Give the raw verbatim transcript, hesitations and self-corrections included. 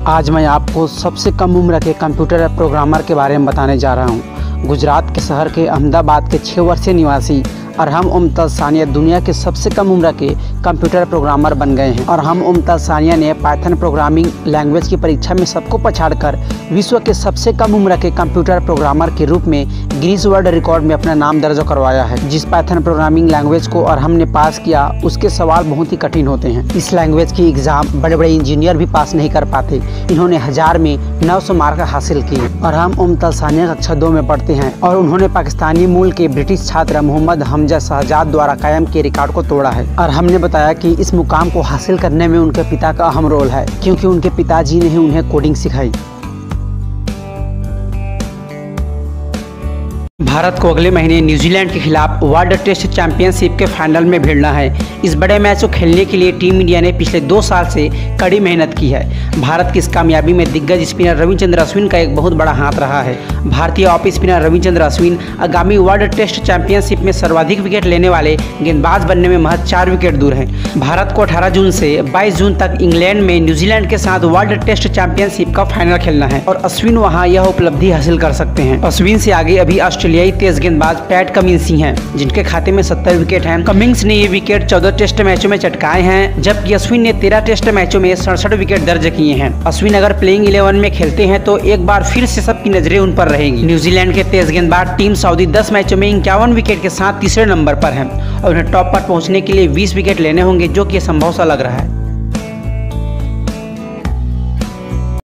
आज मैं आपको सबसे कम उम्र के कंप्यूटर प्रोग्रामर के बारे में बताने जा रहा हूं। गुजरात के शहर के अहमदाबाद के छः वर्षीय निवासी अरहम मुमताज़ सानिया दुनिया के सबसे कम उम्र के कंप्यूटर प्रोग्रामर बन गए हैं। अरहम मुमताज़ सानिया ने पाइथन प्रोग्रामिंग लैंग्वेज की परीक्षा में सबको पछाड़कर विश्व के सबसे कम उम्र के कंप्यूटर प्रोग्रामर के रूप में गिनीज वर्ल्ड रिकॉर्ड में अपना नाम दर्ज करवाया है। जिस पाइथन प्रोग्रामिंग लैंग्वेज को अरहम ने पास किया उसके सवाल बहुत ही कठिन होते हैं। इस लैंग्वेज की एग्जाम बड़े बड़े इंजीनियर भी पास नहीं कर पाते। इन्होंने हजार में नौ सौ मार्क हासिल किए। अरहम मुमताज़ सानिया कक्षा दो में पढ़ते हैं और उन्होंने पाकिस्तानी मूल के ब्रिटिश छात्र मोहम्मद हमजा शहजाद द्वारा कायम किए रिकॉर्ड को तोड़ा है। और हमने बताया कि इस मुकाम को हासिल करने में उनके पिता का अहम रोल है, क्योंकि उनके पिताजी ने ही उन्हें कोडिंग सिखाई। भारत को अगले महीने न्यूजीलैंड के खिलाफ वर्ल्ड टेस्ट चैंपियनशिप के फाइनल में भिड़ना है। इस बड़े मैच को खेलने के लिए टीम इंडिया ने पिछले दो साल से कड़ी मेहनत की है। भारत की इस कामयाबी में दिग्गज स्पिनर रविचंद्र अश्विन का एक बहुत बड़ा हाथ रहा है। भारतीय ऑफ स्पिनर रविचंद्र अश्विन आगामी वर्ल्ड टेस्ट चैंपियनशिप में सर्वाधिक विकेट लेने वाले गेंदबाज बनने में महज चार विकेट दूर हैं। भारत को अठारह जून से बाईस जून तक इंग्लैंड में न्यूजीलैंड के साथ वर्ल्ड टेस्ट चैंपियनशिप का फाइनल खेलना है और अश्विन वहां यह उपलब्धि हासिल कर सकते हैं। अश्विन से आगे अभी ऑस्ट्रेलियाई तेज गेंदबाज पैट कमिंस हैं, जिनके खाते में सत्तर विकेट हैं। कमिंस ने ये विकेट चौदह टेस्ट मैचों में चटकाए हैं, जबकि अश्विन ने तेरह टेस्ट मैचों में सड़सठ विकेट दर्ज किए हैं। अश्विन अगर प्लेइंग इलेवन में खेलते हैं तो एक बार फिर से सबकी नजरें उन पर रहेंगी। न्यूजीलैंड के तेज गेंदबाज टीम सऊदी दस मैचों में इक्यावन विकेट के साथ तीसरे नंबर पर है और उन्हें टॉप पर पहुंचने के लिए बीस विकेट लेने होंगे, जो कि संभव सा लग रहा है।